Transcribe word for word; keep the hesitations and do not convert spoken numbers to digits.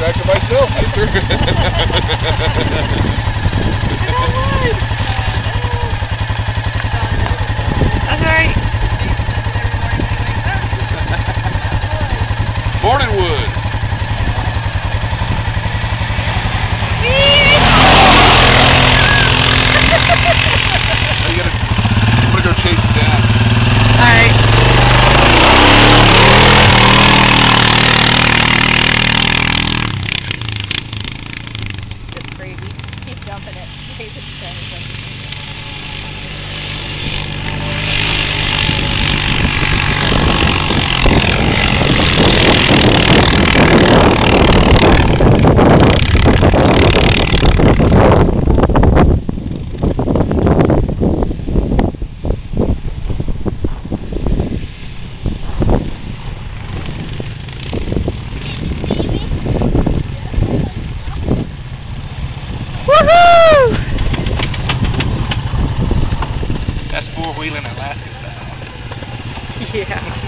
tractor myself. That's right. Morning wood. You gotta, I'm gonna go chase it down. Alright. It's crazy. Keep dumping it. Chase it down. Woohoo! That's four-wheeling Alaska style. Yeah.